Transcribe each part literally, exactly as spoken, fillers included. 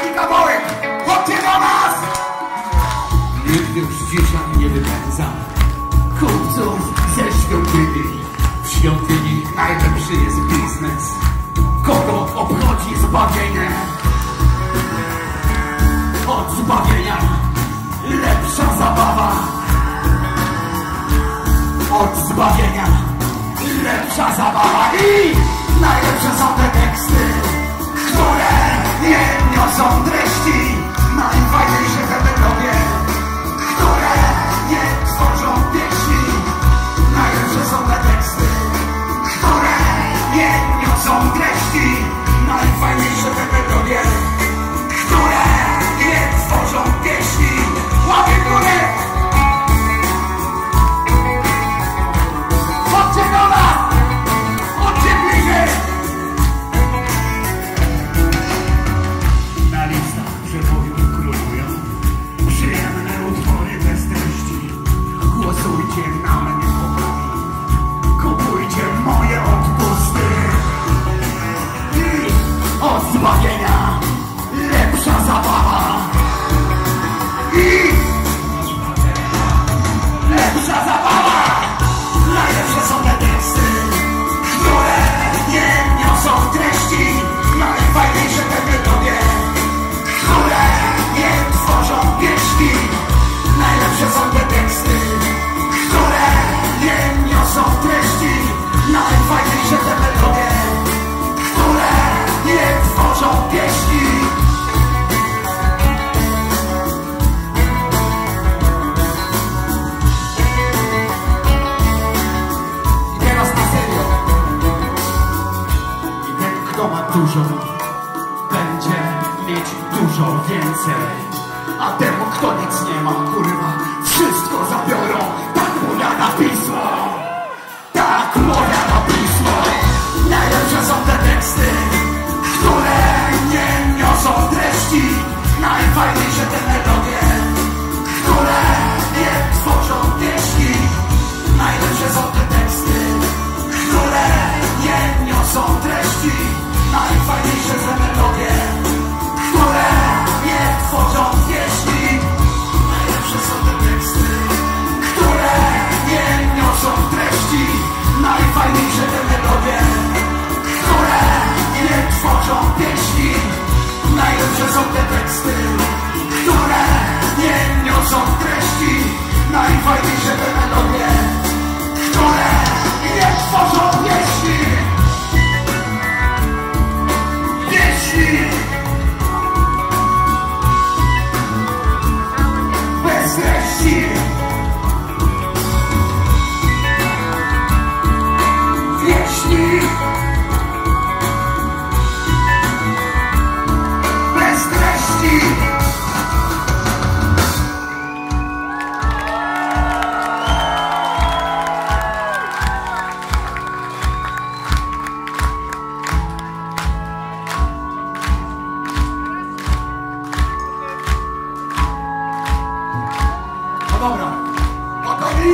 taki kawałek. Chodźcie do nas! Nikt już dzisiaj nie wypędza kupców ze świątyni. W świątyni najlepszy jest biznes. Kogo obchodzi zbawienie? Od zbawienia lepsza zabawa. Od zbawienia lepsza zabawa. I najlepsze są te teksty, które nie niosą treści. Najfajniejsze te melodie, które nie tworzą pieśni. Najlepsze są te teksty, które nie niosą treści. Najfajniejsze te melodie, które nie tworzą pieśni. Łapie górę! Chodźcie do nas! Chodźcie bliżej! Na listach przebojów królują przyjemne utwory bez treści. Głosujcie na mnie, kochani. Kupujcie moje odpusty. I od zbawienia lepsza zabawa. I lepsza zabawa. Najlepsze są te teksty, które nie niosą treści. Najfajniejsze te melodie, które nie tworzą pieśni. Najlepsze są te teksty, które nie niosą treści. Najfajniejsze te melodie, które nie tworzą pieśni. I teraz na serio. I ten, kto ma dużo, będzie mieć dużo więcej. A temu, kto nic nie ma, kurwa, wszystko zabiorą. Tak powiada pismo. Tak powiada pismo. Najlepsze są te teksty, które nie niosą treści. Najfajniejsze te melodie, które nie tworzą pieśni. Najlepsze są te teksty, które nie niosą treści. Najfajniejsze te melodie, które nie tworzą pieśni. Najlepsze są te teksty, które nie niosą treści. Najfajniejsze te melodie, które nie tworzą pieśni. Najlepsze są te teksty, które nie niosą treści. Najfajniejsze te melodie, które nie tworzą pieśni. Pieśni bez treści. Pieśni bez treści. No dobra, gotowi?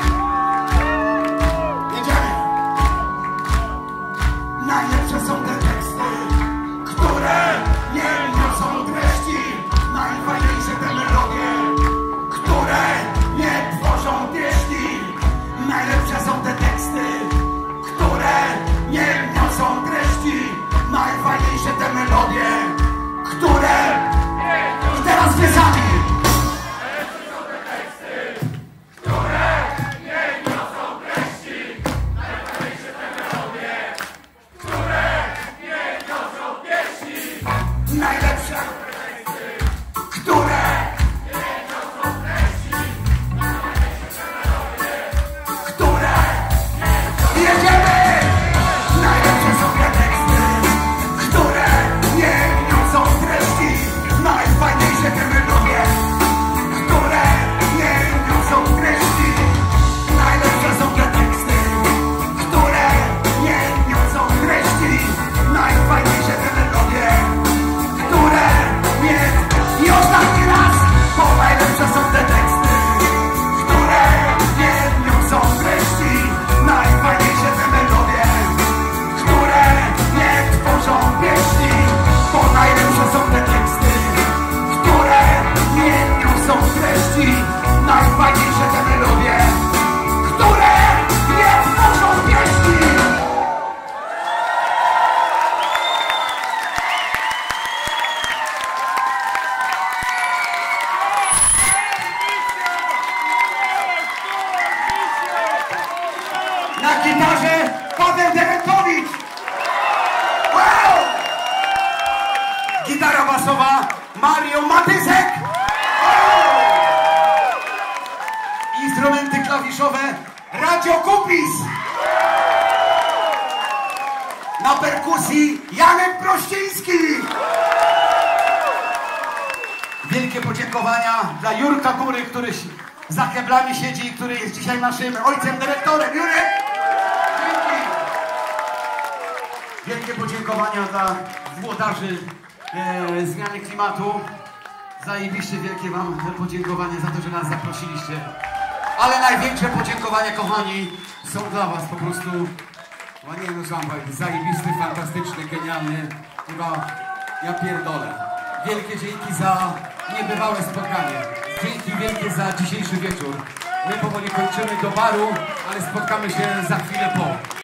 Jedziemy. Najlepsze są te teksty, które nie niosą treści. Najfajniejsze te melodie, które nie tworzą pieśni. Najlepsze są te teksty, które nie niosą treści. Najfajniejsze te melodie, które... I teraz wy sami. Najlepsze, które nie niosą treści. Które jedziemy. Najlepsze są te teksty, które nie niosą treści. Najfajniejsze te melodie, które nie niosą treści. Najlepsze są te teksty, które nie niosą treści. Najfajniejsze te melodie, które basowa Mario Matysek. Instrumenty klawiszowe Radio Kupis. Na perkusji Janek Prościński. Wielkie podziękowania dla Jurka Góry, który za keblami siedzi, który jest dzisiaj naszym ojcem dyrektorem. Jurek! Dzięki! Wielkie podziękowania dla włodarzy e, zmiany klimatu. Zajebiście wielkie wam podziękowanie za to, że nas zaprosiliście. Ale największe podziękowania, kochani, są dla was po prostu. No nie no, sam zajebisty, fantastyczny, genialny. Chyba ja pierdolę. Wielkie dzięki za niebywałe spotkanie. Dzięki wielkie za dzisiejszy wieczór. My powoli kończymy do baru, ale spotkamy się za chwilę po.